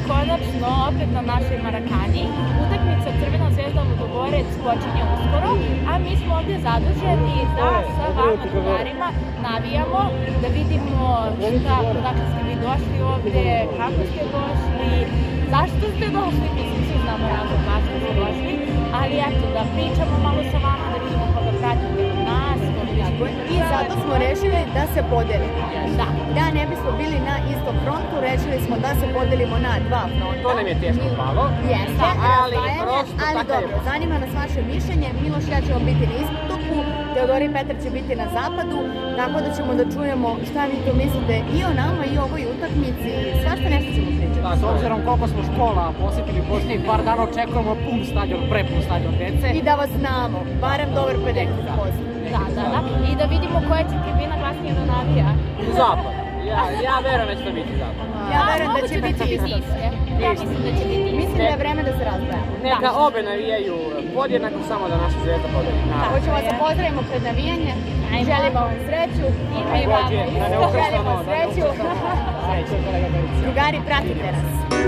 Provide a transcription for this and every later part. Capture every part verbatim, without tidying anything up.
konačno opet na našoj Marakani. Utakmica Crvena zvezda Ludogorec počinje uskoro, a mi smo ovdje zaduženi da sa vama drugarima navijamo, da vidimo šta, odakle ste vi došli ovdje, kako ste došli, zašto ste došli, mislim svi znamo razlog zašto ste došli, ali eto da pričamo malo sa vama, da vidimo koga pratite od nas. I zato smo rešili da se podelimo. Da. Da ne bismo bili na istom frontu, rešili smo da se podelimo na dva fronta. To nam je teško palo. Jeste, ali prosto ali dobro, zanima nas vaše mišljenje. Miloš i ja ćemo biti na istoku, Teodora i Petar će biti na zapadu, tako da ćemo da čujemo šta vi to mislite i o nama i o ovoj utakmici. Svašta nešto ćemo pričati. S obzirom koliko smo škola posjetili posljednjih par dana, očekujemo pun stadion, prepun stadion dece. I da vas znamo, barem dobar pedeset posto. Da, da, da. I da vidimo koja će tribina glasnije da navija. Zapad. Ja, ja verujem da će to biti zapad. Ja verujem da će biti iste. Ja mislim da će biti iste. Mislim da je vreme da se razdvajamo. Neka obe navijaju podjednako, samo da naša zvezda pobedi. Hoćemo da se pozdravimo pred navijanje. Želimo vam sreću. I mi vama isto. Želimo sreću. Drugari, pratite nas.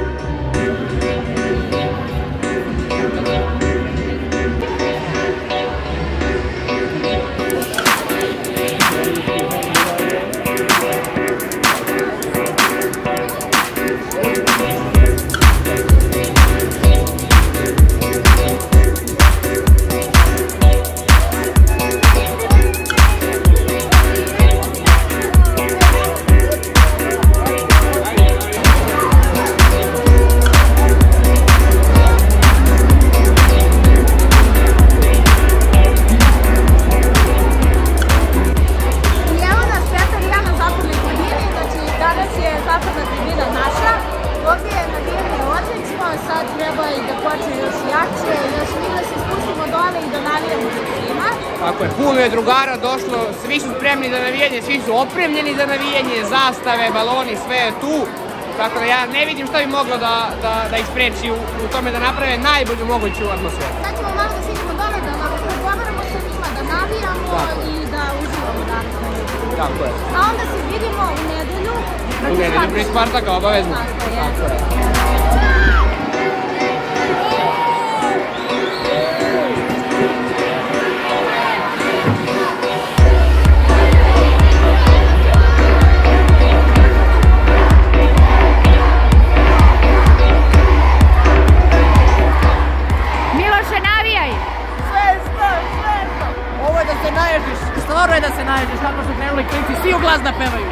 Tako je, puno je drugara došlo, svi su spremni za navijanje, svi su opremljeni za navijanje, zastave, baloni, sve je tu. Tako da ja ne vidim što bi moglo da, da, da ih spreči u, u tome da naprave najbolju moguću atmosferu. Sad ćemo malo da sidimo dole, da razgovaramo sa njima, da navijamo i da uživamo danas. Tako je. A onda se vidimo u nedelju. U nedelju pri Spartaka, obavezno. Tako je. Stvarno je da se naježiš, kako su krenuli klinci, svi u glas da pevaju.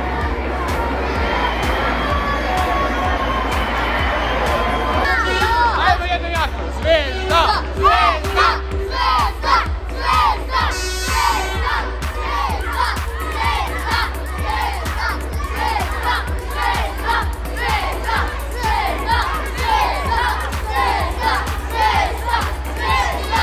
Ajmo jedno jako, zvezda! Zvezda! Zvezda! Zvezda! Zvezda! Zvezda! Zvezda! Zvezda! Zvezda! Zvezda! Zvezda! Zvezda! Zvezda! Zvezda! Zvezda! Zvezda!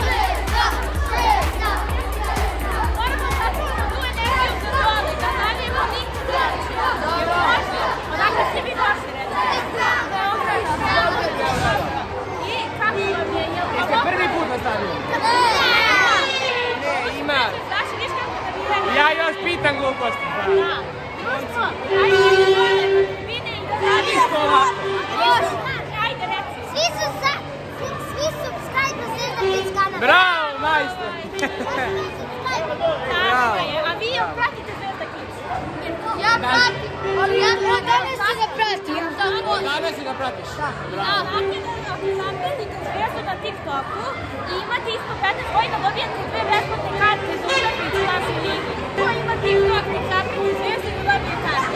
Prvi put na stadionu. Ne, ima. Ja još pitam gluposti. Svi subscribe na Zvezda Blitz kanal. Bravo, majstor. A vi joj pratite Zvezda Blitz? Ja pratim. Ja danas ću da pratim. Danas ću da pratiš. Ako zapratite Zvezdu na TikToku i imate isto petnaest godina, dobijate dve besplatne karte za utakmicu u našoj ligi. Ko ima TikTok, nek zapratite Zvezdu i da dobije karte.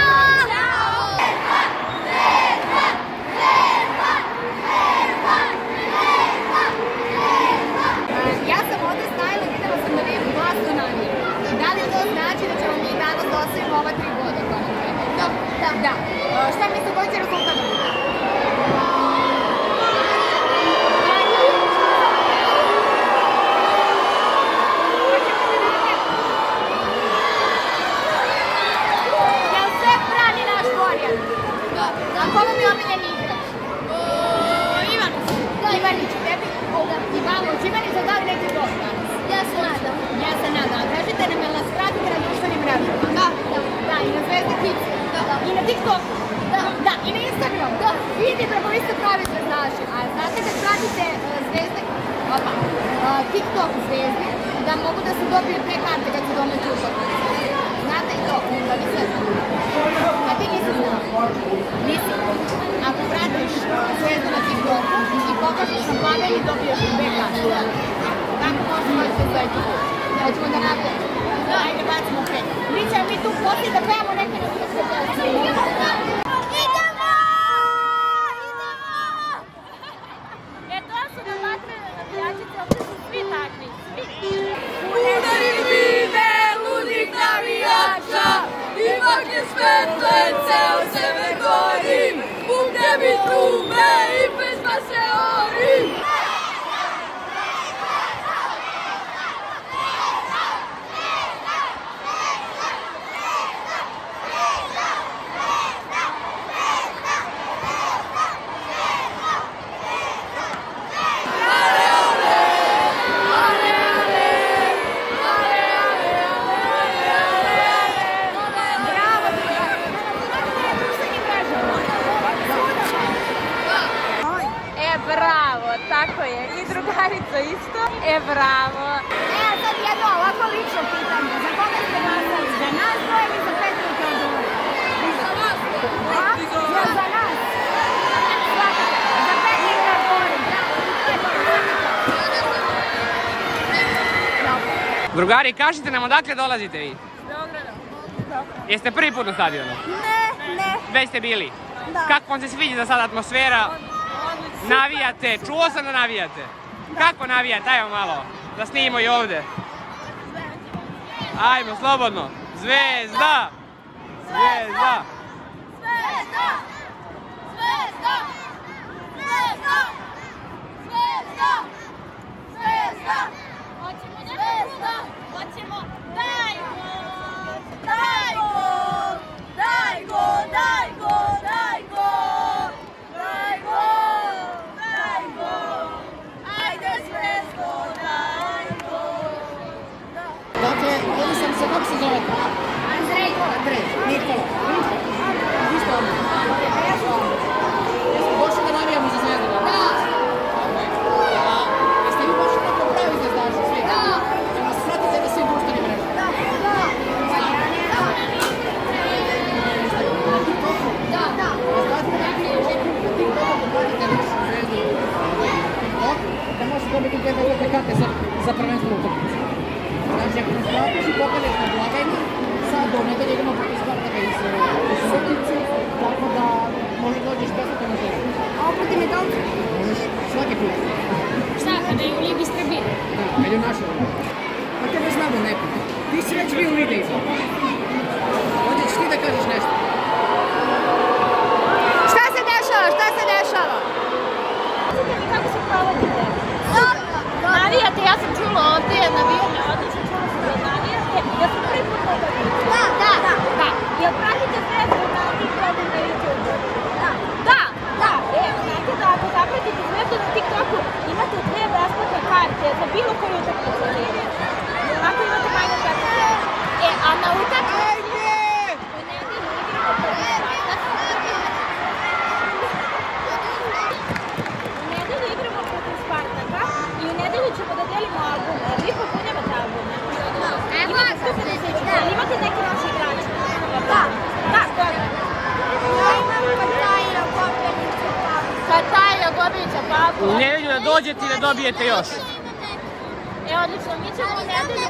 Ja sam ovdje stajala i videla sam da vi glasno navijete. Da li to znači da ćemo mi danas da osvojimo ova tri boda? Da. Da. Šta mislite, koji će rezultat da bude? Jel sve brani naš Borjan? Da. A ko vam je omiljeni igrač? Ivanić. Ivanić, tebi? Ivanović, Ivanić da dali neki gol danas? Ja se nadam. Ja se nadam. Kažite nam, jel nas pratite na društvenim mrežama? Da. Da, i na Zvezda Kids. Da. I na TikToku? Da, i na Instagram, da, vidite kako vi ste pravi zvezdaši. A znate kad pratite zvezde, opa, TikTok zvezde, da mogu da se dobiju dve karte kad se domaći utakmice. Znate i to, da vi sve znate. A ti nisi znao? Nisi. Ako pratiš zvezdu na TikToku i pokažeš na plaveni, dobiješ dve karte. Tako možemo da se zveći. Hoćemo da napravimo. Ajde, bacimo pet. Mi ćemo mi tu poslije da pevamo neke navijačke pesme. Idemo! Idemo! E, to su na vatrene navijačice, ovdje su svi takvi, svi. Udari vide ludih navijača, ipak je svetlo je ceo sebe gori, pukne mi trube i pesma se ori. Bravo, tako je. I drugarica isto. E, bravo. E, a sad jedno ovako lično pitanje. Za koga ste glasali? Za nas dvoje ili za Petra i Teodora? Za vas! Ja, za nas. Za Petra i Teodora. Drugari, kažite nam odakle dolazite vi? Beograda. Jeste prvi put na stadionu? Ne, ne. Već ste bili? Da. Kako vam se sviđa sada atmosfera? Navijate, čuo sam da navijate. Kako navijate? Ajmo malo, da snimimo i ovdje. Ajmo, slobodno. Zvezda! Zvezda! Zvezda! Zvezda! Zvezda! Zvezda! Zvezda! Hoćemo Zvezda! Hoćemo. Daj gol! Daj gol! Daj gol! Daj gol! Daj gol! Daj gol! Daj gol! Ajde Zvezdo, daj gol! Dakle, ovdje sam se, kako se zovete? Andrej! Andrej, Nikola. Vi ste ovdje? Jesmo došli da navijamo za Zvezdu? Da! A jeste vi došli neko pravi zvezdaši svi? Da! Jel nas pratite na svim društvenim mrežama? Da! Da! Na TikToku? Da! Da! Znate na TikToku pratite našu Zvezdu TikTok, da možete dobiti dve velike karte za, za prvenstvo utakmice. Znači, ako nas pratiš i pokažeš na blagajni, sad do nedelje idemo protiv Spartaka iz Subotice, tako da možeš dođeš besplatno na Zvezdu. A oproti Metalcu? Možeš svaki put. Šta, kada je u Ligi Srbije? Da, među našoj. Pa tebe znamo neko. Ti si već bio u videi. Hoćeš ti da kažeš nešto? Šta se dešava? Šta se dešava? Kako se provodite? Navijate, ja sam čula ovdje navijanje, odlično čula sam da navijate. Ja sam prvi put na utakmici. Da, da, da. Da. Jel pratite Zvezdu na TikToku na YouTube? Da. Da, da. E, znate da ako zapratite Zvezdu na TikToku imate dve besplatne karte za bilo koju utakmicu Lige. Onako imate majnu kartu. E, a na utakmici u nedelju igramo protiv Spartaka. U nedelju igramo protiv Spartaka i u nedelju ćemo da delimo albume. Vi popunjavate albume. Imate sto pedeset. Imate neke naše igrače? Da. Da, dobro. Ja imam Katajla, Gobelića, Pavla. Katajla, Gobelića, Pavla. U nedelju da dođete i da dobijete još. E, odlično, mi ćemo u nedelju...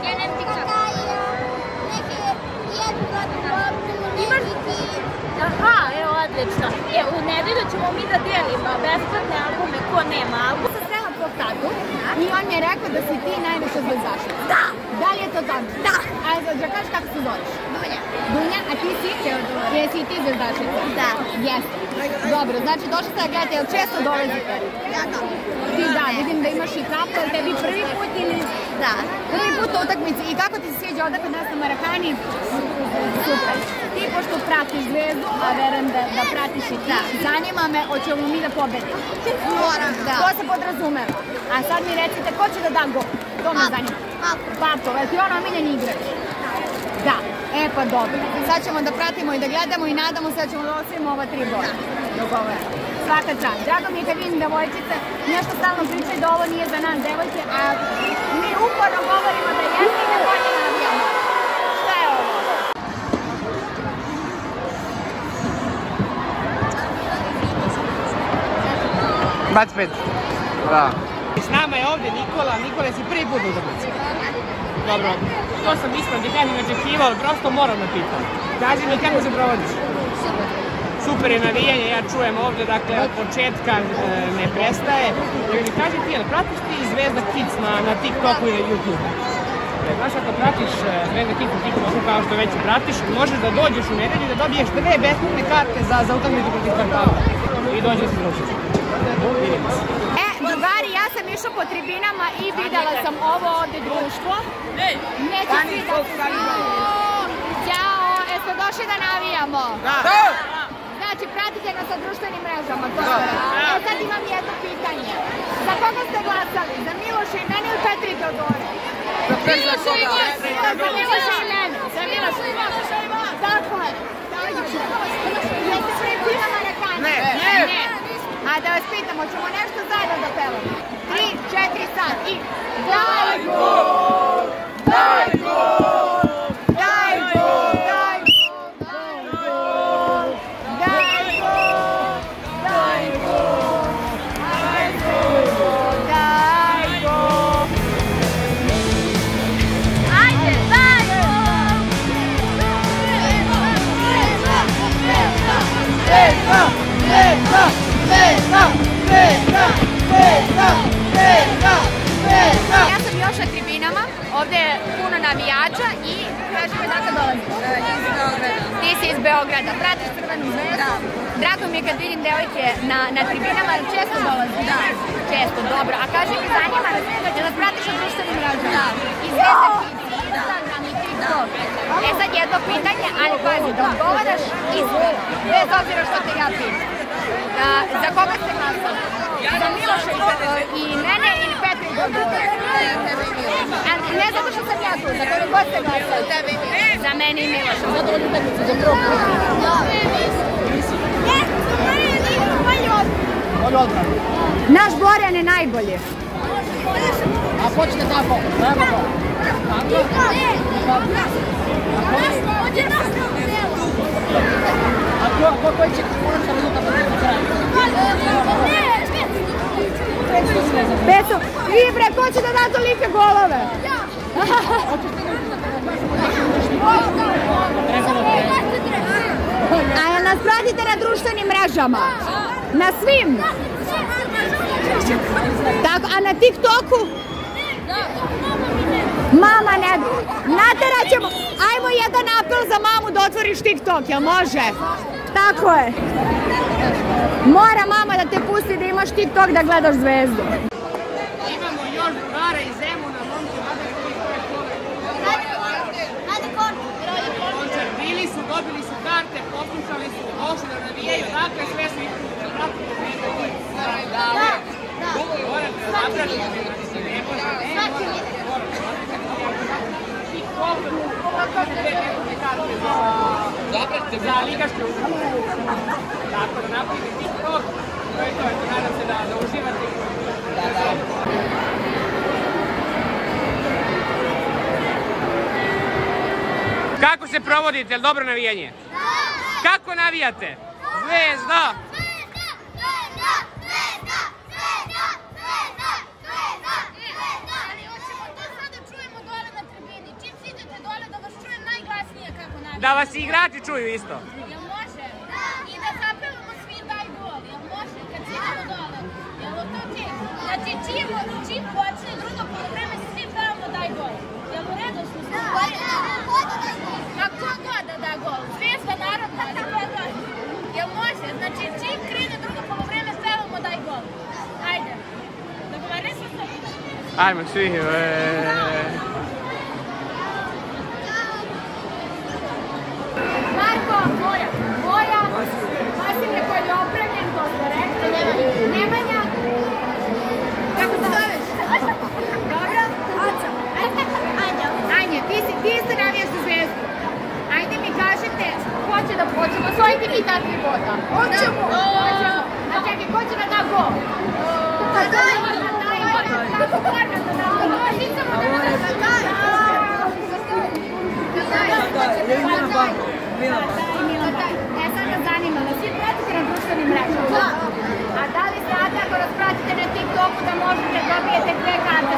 Imaš... Aha, evo, odlično. E, u nedelju ćemo mi da delimo besplatne albume, ko nema album. Sam srela tvoj tatu i on mi je rekao da si ti najveća zvezdašica. Da! Da li je to tako? Da! Ajde, da kažeš kako se zoveš? Dunja. Dunja, a ti si? Teodora. Jesi i ti zvezdašica? Da. Jeste. Dobro, znači došli ste da gledate, jel često dolazite? Ja da. Ti da, vidim da imaš i kapu, ali tebi prvi put ili... Da. Prvi put u utakmici. I kako ti se sviđa odakle nas na Marakani? Super. Ti pošto pratiš Zvezdu, a verujem da, da pratiš i ti, zanima me, hoćemo mi da pobedimo. Moram, da. To se podrazumeva. A sad mi recite, ko će da da gol? To me zanima. Pato, je ti ono omiljeni igrač? Da. E pa dobro. Sad ćemo da pratimo i da gledamo i nadamo se da ćemo da osvojimo ova tri boja. Dogovoreno. Svaka čast. Drago mi je kad vidim devojčice nešto stalno pričaju da ovo nije za nas devojke, a mi uporno govorimo da jeste i da bolje navijamo. Šta je ovo? Bac pet. Bravo. S nama je ovdje Nikola. Nikola, si prvi put u utakmici? Dobro, to sam iskreno ti kažem očekivao, ali prosto moram da pitam. Kaži mi kako se provodiš? Super. Super je navijanje, ja čujem ovdje, dakle, od početka ne prestaje. Kaži ti, jel pratiš ti Zvezda Kids na TikToku ili YouTube? Znaš, ako pratiš Zvezda Kids na TikToku kao što već pratiš, možeš da dođeš u nedelju i da dobiješ dve besplatne karte za utakmicu protiv Partizana. I dođeš se družiš. E, drugari, ja sam išla po tribinama i videla sam ovo ovdje društvo. Neće svi da se Ćao, jesmo došli da navijamo? Da! Znači, pratite nas sa društvenim mrežama, to ste rekli. E, sad imam jedno pitanje. Za koga ste glasali? Za Miloša i mene ili Petra i Teodora? Za Miloša i vas! Za Miloša i mene! Za Miloša i vas! Tako je! Jeste prvi put na Marakani? Ne! Ne! A da vas pitamo, ćemo nešto zajedno da pevamo. Tri, četiri, sad i... Daj gol! Daj gol! Daj gol! Daj gol! Daj gol! Daj gol! Daj gol! Daj gol! Ajde, daj gol! Zvezda! Zvezda! Zvezda! Zvezda! Zvezda! Zvezda! Zvezda! Ja sam još na tribinama, ovdje je puno navijača i kaži mi dakle dolaziš? Iz Beograda. Ti si iz Beograda, pratiš Crvenu zvezdu? Drago mi je kad vidim devojke na tribinama, često dolaziš? Da. Često, dobro. A kaži mi zanima da nas pratiš na društvenim mrežama? Da. I Zvezda Kids, Instagram i TikTok. E sad jedno pitanje, ali pazi, da odgovaraš iskreno, bez obzira što te ja pitam. Za koga ste glasali? Za Miloša i mene ili Petra i Teodora? Ne zato što sam ja tu, za koga god ste glasali? Za mene i Miloša. Zato od utakmice za prvo protiv. Naš Borjan je najbolji. A počne tako. Tako. A koji će konačan rezultat da treba kraj? Beso, i bre, ko će da da tolike golove? A jel nas pratite na društvenim mrežama? Na svim? Tako, a na TikToku? Mama, ne, naterat ćemo, ajmo jedan apel za mamu da otvoriš TikTok, jel može? Tako je. Mora mama da te pusti da imaš TikTok da gledaš Zvezdu. Imamo još drugara iz Zemuna, momci, vada što vi koje škole. Končar, bili su, dobili su karte, poslušali su, došli da navijaju, dakle sve su išli da pratite Zvezdu. Da, da. Morate da napratite, znači se ne može, ne može. Za ligaške utakmice. Tako da napravite TikTok, to je to, nadam se da uživate. Kako se provodite, je li dobro navijanje? Da! Kako navijate? Zvezda! Da vas igrači čuju isto. Jel može? I da zapevamo svi daj gol, jel može? Kad idemo dole, jel to ti? Znači čim, čim počne drugo polovreme svi pevamo daj gol. Jel u redu smo se ugovorili? Ma ko god da da gol? Zvezda narodna, da gleda. Jel može? Znači čim krene drugo polovreme pevamo daj gol. Ajde. Dogovorili smo se? Ajmo svi. Marko, Moja, Moja, Vasilje koji je opremljen, to ste rekli, Nemanja, kako se zoveš? Dobro? Aca. Anja. Anja, ti si, ti isto navijaš za Zvezdu. Hoćemo! A čekaj, ko će da da gol? Da daj! Kako Karna da da gol? Sicamo da da daj! E sad nas zanima, da svi pratite na društvenim mrežama. A da li znate ako nas pratite na TikToku da možete dobijete dve karte?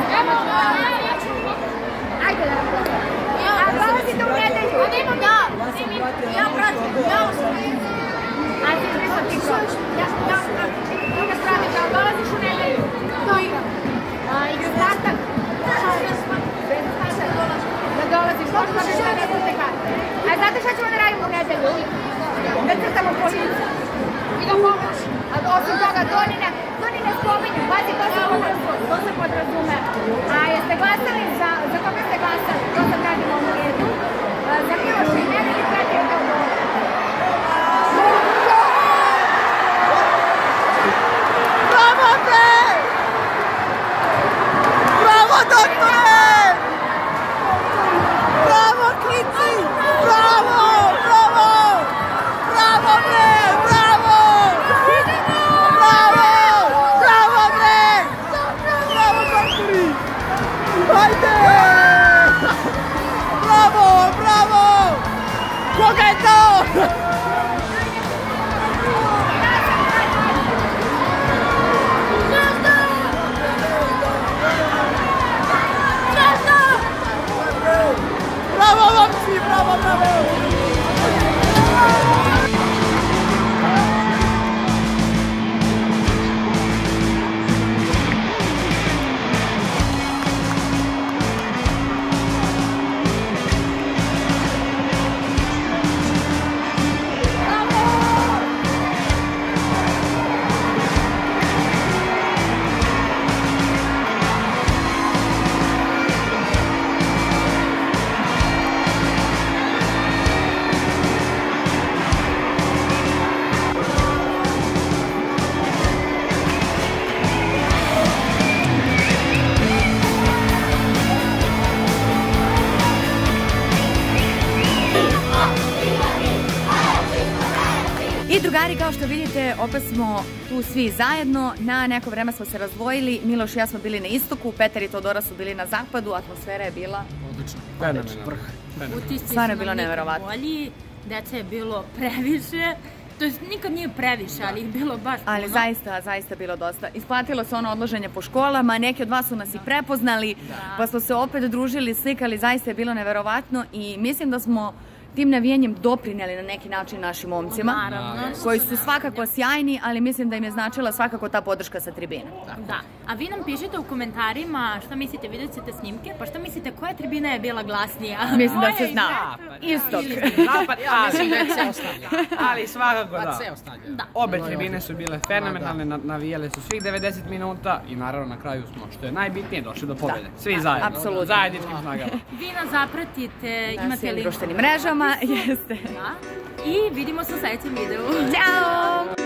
Ajde da nam gledamo. A dolazite u nedelju? Da, ja pratim, ja sam. A ti izbrisao TikTok? Ja, ja, ja nas pratite, ali dolaziš u nedelju? To igram. Igra Spartak? Bez Spartak. Da dolaziš, možda da da nekote karte. A znate šta ćemo da radimo u nedelju? Da crtamo policiju. I da pomoć. A osim toga, Donine, Donine spominju, bazi, to se podrazume. To se podrazume. A jeste glasali za, za koga ste glasali? To sam radila u redu. Za Miloša i mene ili Petra i Teodora? Bravo te! Bravo doktore! Bravo klici! Bravo! Bravo! Bravo bre! Bravo! Bravo! Bravo bre! Bravo doktori! Hajde! Bravo! Bravo! Koga je to? Bravo, momci, bravo, bravo! I drugari, kao što vidite, opet smo tu svi zajedno. Na neko vreme smo se razdvojili. Miloš i ja smo bili na istoku, Petar i Teodora su bili na zapadu. Atmosfera je bila Odlično. Fenomenalno. Utisci stvarno je su bilo nam neverovatno. bolji, deca je bilo previše, to jest nikad nije previše, ali ih bilo baš puno. Ali zaista, zaista bilo dosta. Isplatilo se ono odloženje po školama, neki od vas su nas i prepoznali, pa smo se opet družili, slikali, zaista je bilo neverovatno i mislim da smo tim navijanjem doprineli na neki način našim momcima, Naravno. koji su svakako sjajni, ali mislim da im je značila svakako ta podrška sa tribina. Da. A vi nam pišite u komentarima šta mislite, vidjet ćete snimke, pa šta mislite koja tribina je bila glasnija? Mislim da se Moja i zna. Zapad. Istok. Zapad, ja mislim da je ceo stadion. Ali svakako da. Ceo stadion. Da. Obe tribine su bile fenomenalne, na- navijale su svih devedeset minuta i naravno na kraju smo, što je najbitnije, došli do pobjede. Svi zajedno. apsolutno. Zajedničkim snagama. Vi nas zapratite, Na imate svim link. društvenim mrežama, jeste. Da. I vidimo se u sledećem videu. Ćao!